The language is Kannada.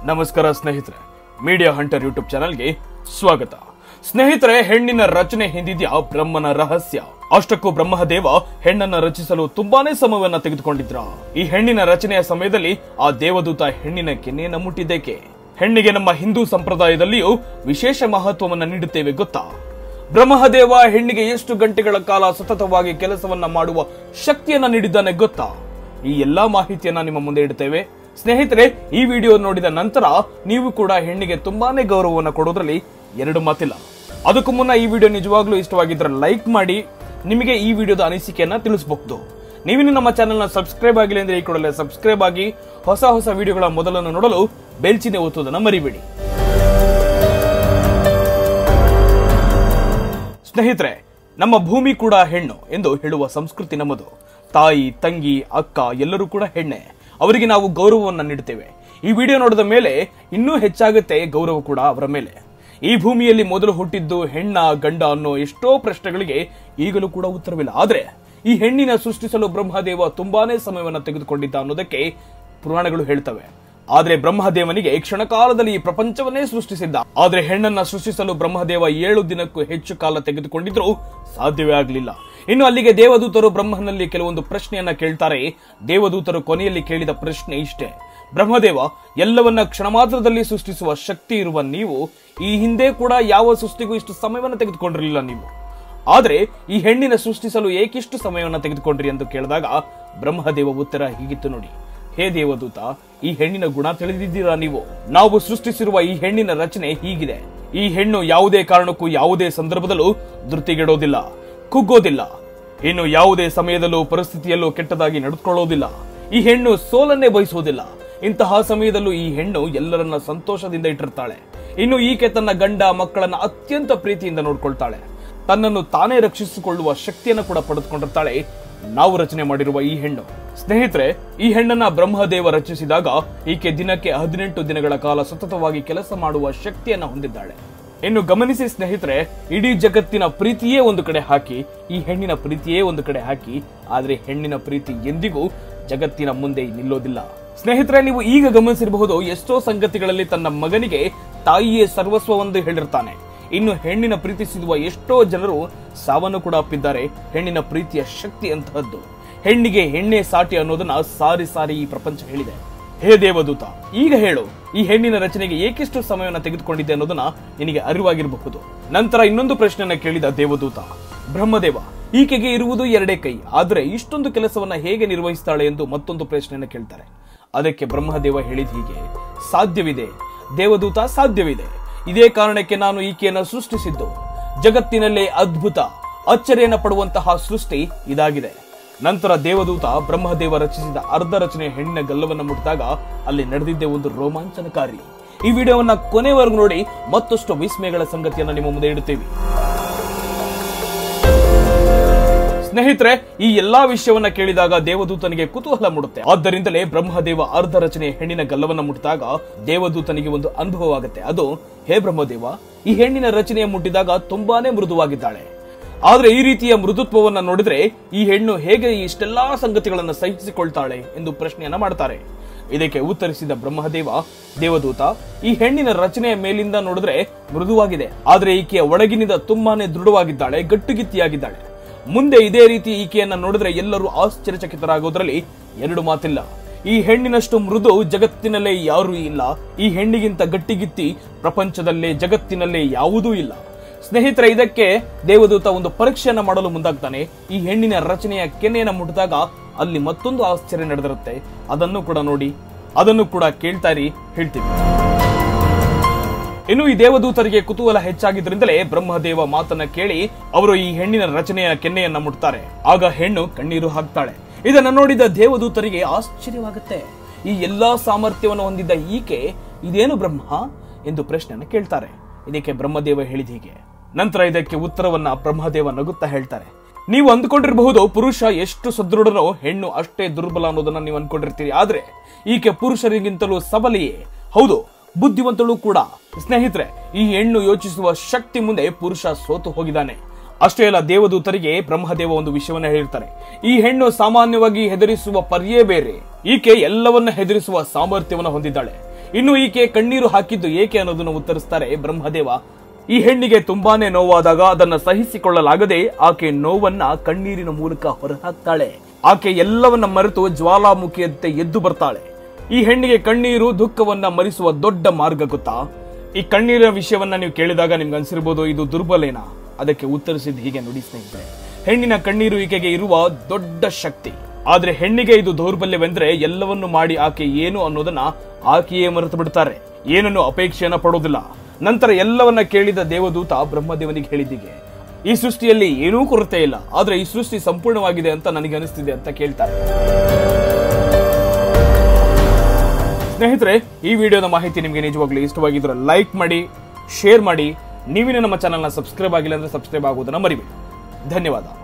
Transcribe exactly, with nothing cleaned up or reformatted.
ನಮಸ್ಕಾರ ಸ್ನೇಹಿತರೆ, ಮೀಡಿಯಾ ಹಂಟರ್ ಯೂಟ್ಯೂಬ್ ಚಾನೆಲ್ಗೆ ಸ್ವಾಗತ. ಸ್ನೇಹಿತರೆ, ಹೆಣ್ಣಿನ ರಚನೆ ಹಿಂದಿದ್ಯಾ ಬ್ರಹ್ಮನ ರಹಸ್ಯ. ಅಷ್ಟಕ್ಕೂ ಬ್ರಹ್ಮದೇವ ಹೆಣ್ಣನ್ನ ರಚಿಸಲು ತುಂಬಾನೇ ಸಮಯವನ್ನ ತೆಗೆದುಕೊಂಡಿದ್ರ. ಈ ಹೆಣ್ಣಿನ ರಚನೆಯ ಸಮಯದಲ್ಲಿ ಆ ದೇವದೂತ ಹೆಣ್ಣಿನ ಕೆನ್ನೆಯನ್ನು ಮುಟ್ಟಿದ್ದೇಕೆ? ಹೆಣ್ಣಿಗೆ ನಮ್ಮ ಹಿಂದೂ ಸಂಪ್ರದಾಯದಲ್ಲಿಯೂ ವಿಶೇಷ ಮಹತ್ವವನ್ನ ನೀಡುತ್ತೇವೆ ಗೊತ್ತಾ? ಬ್ರಹ್ಮದೇವ ಹೆಣ್ಣಿಗೆ ಎಷ್ಟು ಗಂಟೆಗಳ ಕಾಲ ಸತತವಾಗಿ ಕೆಲಸವನ್ನ ಮಾಡುವ ಶಕ್ತಿಯನ್ನ ನೀಡಿದ್ದಾನೆ ಗೊತ್ತಾ? ಈ ಎಲ್ಲಾ ಮಾಹಿತಿಯನ್ನ ನಿಮ್ಮ ಮುಂದೆ ಇಡುತ್ತೇವೆ. ಸ್ನೇಹಿತರೆ, ಈ ವಿಡಿಯೋ ನೋಡಿದ ನಂತರ ನೀವು ಕೂಡ ಹೆಣ್ಣಿಗೆ ತುಂಬಾನೇ ಗೌರವವನ್ನು ಕೊಡೋದ್ರಲ್ಲಿ ಎರಡು ಮಾತಿಲ್ಲ. ಅದಕ್ಕೂ ಮುನ್ನ ಈ ವಿಡಿಯೋ ನಿಜವಾಗ್ಲೂ ಇಷ್ಟವಾಗಿದ್ರೆ ಲೈಕ್ ಮಾಡಿ, ನಿಮಗೆ ಈ ವಿಡಿಯೋದ ಅನಿಸಿಕೆಯನ್ನ ತಿಳಿಸಬಹುದು. ನೀವಿನ್ನು ನಮ್ಮ ಚಾನೆಲ್ ನ ಸಬ್ಸ್ಕ್ರೈಬ್ ಆಗಿಲ್ಲ ಅಂದ್ರೆ ಈ ಕೂಡಲೇ ಸಬ್ಸ್ಕ್ರೈಬ್ ಆಗಿ ಹೊಸ ಹೊಸ ವಿಡಿಯೋಗಳ ಮೊದಲನ್ನು ನೋಡಲು ಬೆಲ್ ಚಿಹ್ನೆ ಒತ್ತುವುದನ್ನು ಮರಿಬೇಡಿ. ಸ್ನೇಹಿತರೆ, ನಮ್ಮ ಭೂಮಿ ಕೂಡ ಹೆಣ್ಣು ಎಂದು ಹೇಳುವ ಸಂಸ್ಕೃತಿ ನಮ್ಮದು. ತಾಯಿ, ತಂಗಿ, ಅಕ್ಕ ಎಲ್ಲರೂ ಕೂಡ ಹೆಣ್ಣೆ. ಅವರಿಗೆ ನಾವು ಗೌರವವನ್ನು ನೀಡುತ್ತೇವೆ. ಈ ವಿಡಿಯೋ ನೋಡಿದ ಮೇಲೆ ಇನ್ನೂ ಹೆಚ್ಚಾಗುತ್ತೆ ಗೌರವ ಕೂಡ ಅವರ ಮೇಲೆ. ಈ ಭೂಮಿಯಲ್ಲಿ ಮೊದಲು ಹುಟ್ಟಿದ್ದು ಹೆಣ್ಣ ಗಂಡ ಅನ್ನೋ ಎಷ್ಟೋ ಪ್ರಶ್ನೆಗಳಿಗೆ ಈಗಲೂ ಕೂಡ ಉತ್ತರವಿಲ್ಲ. ಆದ್ರೆ ಈ ಹೆಣ್ಣಿನ ಸೃಷ್ಟಿಸಲು ಬ್ರಹ್ಮದೇವ ತುಂಬಾನೇ ಸಮಯವನ್ನು ತೆಗೆದುಕೊಂಡಿದ್ದ ಅನ್ನೋದಕ್ಕೆ ಪುರಾಣಗಳು ಹೇಳ್ತವೆ. ಆದ್ರೆ ಬ್ರಹ್ಮದೇವನಿಗೆ ಕ್ಷಣಕಾಲದಲ್ಲಿ ಈ ಪ್ರಪಂಚವನ್ನೇ ಸೃಷ್ಟಿಸಿದ್ದ. ಆದ್ರೆ ಹೆಣ್ಣನ್ನ ಸೃಷ್ಟಿಸಲು ಬ್ರಹ್ಮದೇವ ಏಳು ದಿನಕ್ಕೂ ಹೆಚ್ಚು ಕಾಲ ತೆಗೆದುಕೊಂಡಿದ್ರೂ ಸಾಧ್ಯವೇ ಆಗಲಿಲ್ಲ. ಇನ್ನು ಅಲ್ಲಿಗೆ ದೇವದೂತರು ಬ್ರಹ್ಮನಲ್ಲಿ ಕೆಲವೊಂದು ಪ್ರಶ್ನೆಯನ್ನ ಕೇಳ್ತಾರೆ. ದೇವದೂತರು ಕೊನೆಯಲ್ಲಿ ಕೇಳಿದ ಪ್ರಶ್ನೆ ಇಷ್ಟೇ: ಬ್ರಹ್ಮದೇವ, ಎಲ್ಲವನ್ನ ಕ್ಷಣ ಮಾತ್ರದಲ್ಲಿ ಸೃಷ್ಟಿಸುವ ಶಕ್ತಿ ಇರುವ ನೀವು ಈ ಹಿಂದೆ ಕೂಡ ಯಾವ ಸೃಷ್ಟಿಗೂ ಇಷ್ಟು ಸಮಯವನ್ನು ತೆಗೆದುಕೊಂಡಿರಲಿಲ್ಲ ನೀವು. ಆದ್ರೆ ಈ ಹೆಣ್ಣಿನ ಸೃಷ್ಟಿಸಲು ಏಕಿಷ್ಟು ಸಮಯವನ್ನು ತೆಗೆದುಕೊಂಡ್ರಿ ಎಂದು ಕೇಳಿದಾಗ ಬ್ರಹ್ಮದೇವ ಉತ್ತರ ಹೀಗಿತ್ತು ನೋಡಿ: ಹೇ ದೇವದೂತ, ಈ ಹೆಣ್ಣಿನ ಗುಣ ತಿಳಿದಿದ್ದೀರಾ ನೀವು? ನಾವು ಸೃಷ್ಟಿಸಿರುವ ಈ ಹೆಣ್ಣಿನ ರಚನೆ ಹೀಗಿದೆ. ಈ ಹೆಣ್ಣು ಯಾವುದೇ ಕಾರಣಕ್ಕೂ ಯಾವುದೇ ಸಂದರ್ಭದಲ್ಲೂ ಧೃತಿಗೆಡೋದಿಲ್ಲ, ಕುಗ್ಗೋದಿಲ್ಲ. ಇನ್ನು ಯಾವುದೇ ಸಮಯದಲ್ಲೂ ಪರಿಸ್ಥಿತಿಯಲ್ಲೂ ಕೆಟ್ಟದಾಗಿ ನಡೆದುಕೊಳ್ಳೋದಿಲ್ಲ. ಈ ಹೆಣ್ಣು ಸೋಲನ್ನೇ ಬಯಸೋದಿಲ್ಲ. ಇಂತಹ ಸಮಯದಲ್ಲೂ ಈ ಹೆಣ್ಣು ಎಲ್ಲರನ್ನ ಸಂತೋಷದಿಂದ ಇಟ್ಟಿರ್ತಾಳೆ. ಇನ್ನು ಈಕೆ ತನ್ನ ಗಂಡ ಮಕ್ಕಳನ್ನ ಅತ್ಯಂತ ಪ್ರೀತಿಯಿಂದ ನೋಡ್ಕೊಳ್ತಾಳೆ. ತನ್ನನ್ನು ತಾನೇ ರಕ್ಷಿಸಿಕೊಳ್ಳುವ ಶಕ್ತಿಯನ್ನು ಕೂಡ ಪಡೆದುಕೊಂಡಿರ್ತಾಳೆ ನಾವು ರಚನೆ ಮಾಡಿರುವ ಈ ಹೆಣ್ಣು. ಸ್ನೇಹಿತರೆ, ಈ ಹೆಣ್ಣನ್ನ ಬ್ರಹ್ಮದೇವ ರಚಿಸಿದಾಗ ಈಕೆ ದಿನಕ್ಕೆ ಹದಿನೆಂಟು ದಿನಗಳ ಕಾಲ ಸತತವಾಗಿ ಕೆಲಸ ಮಾಡುವ ಶಕ್ತಿಯನ್ನ ಹೊಂದಿದ್ದಾಳೆ. ಇನ್ನು ಗಮನಿಸಿ ಸ್ನೇಹಿತರೆ, ಇಡೀ ಜಗತ್ತಿನ ಪ್ರೀತಿಯೇ ಒಂದು ಕಡೆ ಹಾಕಿ, ಈ ಹೆಣ್ಣಿನ ಪ್ರೀತಿಯೇ ಒಂದು ಕಡೆ ಹಾಕಿ, ಆದ್ರೆ ಹೆಣ್ಣಿನ ಪ್ರೀತಿ ಎಂದಿಗೂ ಜಗತ್ತಿನ ಮುಂದೆ ನಿಲ್ಲೋದಿಲ್ಲ. ಸ್ನೇಹಿತರೆ, ನೀವು ಈಗ ಗಮನಿಸಿರಬಹುದು, ಎಷ್ಟೋ ಸಂಗತಿಗಳಲ್ಲಿ ತನ್ನ ಮಗನಿಗೆ ತಾಯಿಯೇ ಸರ್ವಸ್ವವೆಂದು ಹೇಳಿರ್ತಾನೆ. ಇನ್ನು ಹೆಣ್ಣಿನ ಪ್ರೀತಿಸಿರುವ ಎಷ್ಟೋ ಜನರು ಸಾವನ್ನು ಕೂಡ ಅಪ್ಪಿದ್ದಾರೆ. ಹೆಣ್ಣಿನ ಪ್ರೀತಿಯ ಶಕ್ತಿ ಅಂತಹದ್ದು. ಹೆಣ್ಣಿಗೆ ಹೆಣ್ಣೆ ಸಾಟಿ ಅನ್ನೋದನ್ನ ಸಾರಿ ಸಾರಿ ಈ ಪ್ರಪಂಚ ಹೇಳಿದೆ. ಹೇ ದೇವದೂತ, ಈಗ ಹೇಳು, ಈ ಹೆಣ್ಣಿನ ರಚನೆಗೆ ಏಕೆಷ್ಟು ಸಮಯವನ್ನು ತೆಗೆದುಕೊಂಡಿದೆ ಅನ್ನೋದನ್ನ ನಿನಗೆ ಅರಿವಾಗಿರಬಹುದು. ನಂತರ ಇನ್ನೊಂದು ಪ್ರಶ್ನೆಯನ್ನ ಕೇಳಿದ ದೇವದೂತ: ಬ್ರಹ್ಮದೇವ, ಈಕೆಗೆ ಇರುವುದು ಎರಡೇ ಕೈ, ಆದ್ರೆ ಇಷ್ಟೊಂದು ಕೆಲಸವನ್ನ ಹೇಗೆ ನಿರ್ವಹಿಸ್ತಾಳೆ ಎಂದು ಮತ್ತೊಂದು ಪ್ರಶ್ನೆಯನ್ನ ಕೇಳ್ತಾರೆ. ಅದಕ್ಕೆ ಬ್ರಹ್ಮದೇವ ಹೇಳಿದ ಹೀಗೆ: ಸಾಧ್ಯವಿದೆ ದೇವದೂತ, ಸಾಧ್ಯವಿದೆ. ಇದೇ ಕಾರಣಕ್ಕೆ ನಾನು ಈಕೆಯನ್ನ ಸೃಷ್ಟಿಸಿದ್ದು. ಜಗತ್ತಿನಲ್ಲೇ ಅದ್ಭುತ, ಅಚ್ಚರಿಯನ್ನ ಪಡುವಂತಹ ಸೃಷ್ಟಿ ಇದಾಗಿದೆ. ನಂತರ ದೇವದೂತ ಬ್ರಹ್ಮದೇವ ರಚಿಸಿದ ಅರ್ಧ ರಚನೆಯ ಹೆಣ್ಣಿನ ಗಲ್ಲವನ್ನ ಮುಟ್ಟಿದಾಗ ಅಲ್ಲಿ ನಡೆದಿದ್ದೇ ಒಂದು ರೋಮಾಂಚನಕಾರಿ. ಈ ವಿಡಿಯೋವನ್ನ ಕೊನೆವರೆಗೂ ನೋಡಿ, ಮತ್ತಷ್ಟು ವಿಸ್ಮಯಗಳ ಸಂಗತಿಯನ್ನ ನಿಮ್ಮ ಮುಂದೆ ಇಡುತ್ತೇವೆ. ಸ್ನೇಹಿತರೆ, ಈ ಎಲ್ಲಾ ವಿಷಯವನ್ನ ಕೇಳಿದಾಗ ದೇವದೂತನಿಗೆ ಕುತೂಹಲ ಮೂಡುತ್ತೆ. ಆದ್ದರಿಂದಲೇ ಬ್ರಹ್ಮದೇವ ಅರ್ಧ ರಚನೆಯ ಹೆಣ್ಣಿನ ಗಲ್ಲವನ್ನ ಮುಟ್ಟಿದಾಗ ದೇವದೂತನಿಗೆ ಒಂದು ಅನುಭವವಾಗುತ್ತೆ. ಅದು: ಹೇ ಬ್ರಹ್ಮದೇವ, ಈ ಹೆಣ್ಣಿನ ರಚನೆಯ ಮುಟ್ಟಿದಾಗ ತುಂಬಾನೇ ಮೃದುವಾಗಿದ್ದಾಳೆ. ಆದ್ರೆ ಈ ರೀತಿಯ ಮೃದುತ್ವವನ್ನ ನೋಡಿದ್ರೆ ಈ ಹೆಣ್ಣು ಹೇಗೆ ಇಷ್ಟೆಲ್ಲಾ ಸಂಗತಿಗಳನ್ನ ಸಹಿಸಿಕೊಳ್ತಾಳೆ ಎಂದು ಪ್ರಶ್ನೆಯನ್ನ ಮಾಡ್ತಾರೆ. ಇದಕ್ಕೆ ಉತ್ತರಿಸಿದ ಬ್ರಹ್ಮದೇವ: ದೇವದೂತ, ಈ ಹೆಣ್ಣಿನ ರಚನೆಯ ಮೇಲಿಂದ ನೋಡಿದ್ರೆ ಮೃದುವಾಗಿದೆ, ಆದ್ರೆ ಈಕೆಯ ಒಳಗಿನಿಂದ ತುಂಬಾನೇ ದೃಢವಾಗಿದ್ದಾಳೆ, ಗಟ್ಟುಗಿತ್ತಿಯಾಗಿದ್ದಾಳೆ. ಮುಂದೆ ಇದೇ ರೀತಿ ಈಕೆಯನ್ನ ನೋಡಿದ್ರೆ ಎಲ್ಲರೂ ಆಶ್ಚರ್ಯಚಕಿತರಾಗೋದ್ರಲ್ಲಿ ಎರಡು ಮಾತಿಲ್ಲ. ಈ ಹೆಣ್ಣಿನಷ್ಟು ಮೃದು ಜಗತ್ತಿನಲ್ಲೇ ಯಾರೂ ಇಲ್ಲ. ಈ ಹೆಣ್ಣಿಗಿಂತ ಗಟ್ಟಿಗಿತ್ತಿ ಪ್ರಪಂಚದಲ್ಲೇ ಜಗತ್ತಿನಲ್ಲೇ ಯಾವುದೂ ಇಲ್ಲ. ಸ್ನೇಹಿತರೆ, ಇದಕ್ಕೆ ದೇವದೂತ ಒಂದು ಪರೀಕ್ಷೆಯನ್ನ ಮಾಡಲು ಮುಂದಾಗ್ತಾನೆ. ಈ ಹೆಣ್ಣಿನ ರಚನೆಯ ಕೆನ್ನೆಯನ್ನು ಮುಟ್ಟಿದಾಗ ಅಲ್ಲಿ ಮತ್ತೊಂದು ಆಶ್ಚರ್ಯ ನಡೆದಿರುತ್ತೆ. ಅದನ್ನು ಕೂಡ ನೋಡಿ, ಅದನ್ನು ಕೂಡ ಕೇಳ್ತಾ ಇರಿ, ಹೇಳ್ತೀವಿ. ಇನ್ನು ಈ ದೇವದೂತರಿಗೆ ಕುತೂಹಲ ಹೆಚ್ಚಾಗಿದ್ರಿಂದಲೇ ಬ್ರಹ್ಮದೇವ ಮಾತನ್ನ ಕೇಳಿ ಅವರು ಈ ಹೆಣ್ಣಿನ ರಚನೆಯ ಕೆನ್ನೆಯನ್ನ ಮುಟ್ತಾರೆ. ಆಗ ಹೆಣ್ಣು ಕಣ್ಣೀರು ಹಾಕ್ತಾಳೆ. ಇದನ್ನ ನೋಡಿದ ದೇವದೂತರಿಗೆ ಆಶ್ಚರ್ಯವಾಗುತ್ತೆ. ಈ ಎಲ್ಲಾ ಸಾಮರ್ಥ್ಯವನ್ನು ಹೊಂದಿದ್ದ ಈಕೆ ಇದೇನು ಬ್ರಹ್ಮ ಎಂದು ಪ್ರಶ್ನೆಯನ್ನ ಕೇಳ್ತಾರೆ. ಇದಕ್ಕೆ ಬ್ರಹ್ಮದೇವ ಹೇಳಿದ ಹೀಗೆ. ನಂತರ ಇದಕ್ಕೆ ಉತ್ತರವನ್ನ ಬ್ರಹ್ಮದೇವ ನಗುತ್ತಾ ಹೇಳ್ತಾರೆ: ನೀವು ಅಂದ್ಕೊಂಡಿರಬಹುದು ಪುರುಷ ಎಷ್ಟು ಸದೃಢನೋ ಹೆಣ್ಣು ಅಷ್ಟೇ ದುರ್ಬಲ ಅನ್ನೋದನ್ನ ನೀವು ಅಂದ್ಕೊಂಡಿರ್ತೀರಿ. ಆದ್ರೆ ಈಕೆ ಪುರುಷರಿಗಿಂತಲೂ ಸಬಲೆಯೇ, ಹೌದು, ಬುದ್ಧಿವಂತಳು ಕೂಡ. ಸ್ನೇಹಿತರೆ, ಈ ಹೆಣ್ಣು ಯೋಚಿಸುವ ಶಕ್ತಿ ಮುಂದೆ ಪುರುಷ ಸೋತು ಹೋಗಿದ್ದಾನೆ. ಅಷ್ಟೇ ಅಲ್ಲ, ದೇವದೂತರಿಗೆ ಬ್ರಹ್ಮದೇವ ಒಂದು ವಿಷಯವನ್ನ ಹೇಳಿರ್ತಾರೆ. ಈ ಹೆಣ್ಣು ಸಾಮಾನ್ಯವಾಗಿ ಹೆದರಿಸುವ ಪರ್ಯೇ ಬೇರೆ. ಈಕೆ ಎಲ್ಲವನ್ನ ಹೆದರಿಸುವ ಸಾಮರ್ಥ್ಯವನ್ನು ಹೊಂದಿದ್ದಾಳೆ. ಇನ್ನು ಈಕೆ ಕಣ್ಣೀರು ಹಾಕಿದ್ದು ಏಕೆ ಅನ್ನೋದನ್ನು ಉತ್ತರಿಸ್ತಾರೆ ಬ್ರಹ್ಮದೇವ. ಈ ಹೆಣ್ಣಿಗೆ ತುಂಬಾನೇ ನೋವಾದಾಗ ಅದನ್ನ ಸಹಿಸಿಕೊಳ್ಳಲಾಗದೆ ಆಕೆ ನೋವನ್ನ ಕಣ್ಣೀರಿನ ಮೂಲಕ ಹೊರಹಾಕ್ತಾಳೆ. ಆಕೆ ಎಲ್ಲವನ್ನ ಮರೆತು ಜ್ವಾಲಾಮುಖಿಯಂತೆ ಎದ್ದು ಬರ್ತಾಳೆ. ಈ ಹೆಣ್ಣಿಗೆ ಕಣ್ಣೀರು ದುಃಖವನ್ನ ಮರೆಸುವ ದೊಡ್ಡ ಮಾರ್ಗ ಗೊತ್ತಾ? ಈ ಕಣ್ಣೀರಿನ ವಿಷಯವನ್ನ ನೀವು ಕೇಳಿದಾಗ ನಿಮ್ಗೆ ಅನ್ಸಿರ್ಬೋದು ಇದು ದುರ್ಬಲೇನಾ? ಅದಕ್ಕೆ ಉತ್ತರಿಸಿದ ಹೀಗೆ ನುಡಿ ಸ್ನೇಹಿತರೆ, ಹೆಣ್ಣಿನ ಕಣ್ಣೀರು ಈಕೆಗೆ ಇರುವ ದೊಡ್ಡ ಶಕ್ತಿ. ಆದ್ರೆ ಹೆಣ್ಣಿಗೆ ಇದು ದೌರ್ಬಲ್ಯವೆಂದ್ರೆ ಎಲ್ಲವನ್ನು ಮಾಡಿ ಆಕೆ ಏನು ಅನ್ನೋದನ್ನ ಆಕೆಯೇ ಮರೆತು ಬಿಡ್ತಾರೆ. ಏನನ್ನು ಅಪೇಕ್ಷೆಯನ್ನ ಪಡೋದಿಲ್ಲ. ನಂತರ ಎಲ್ಲವನ್ನ ಕೇಳಿದ ದೇವದೂತ ಬ್ರಹ್ಮದೇವನಿಗೆ ಹೇಳಿದ್ದೀಗೆ, ಈ ಸೃಷ್ಟಿಯಲ್ಲಿ ಏನೂ ಕೊರತೆ ಇಲ್ಲ, ಆದ್ರೆ ಈ ಸೃಷ್ಟಿ ಸಂಪೂರ್ಣವಾಗಿದೆ ಅಂತ ನನಗೆ ಅನಿಸ್ತಿದೆ ಅಂತ ಕೇಳ್ತಾರೆ. ಸ್ನೇಹಿತರೆ, ಈ ವಿಡಿಯೋದ ಮಾಹಿತಿ ನಿಮಗೆ ನಿಜವಾಗ್ಲೂ ಇಷ್ಟವಾಗಿದ್ರೆ ಲೈಕ್ ಮಾಡಿ, ಶೇರ್ ಮಾಡಿ. ನೀವಿನ ನಮ್ಮ ಚಾನಲ್ನ ಸಬ್ಸ್ಕ್ರೈಬ್ ಆಗಿಲ್ಲ ಅಂದ್ರೆ ಸಬ್ಸ್ಕ್ರೈಬ್ ಆಗೋದನ್ನ ಮರಿಬೇಡಿ. ಧನ್ಯವಾದ.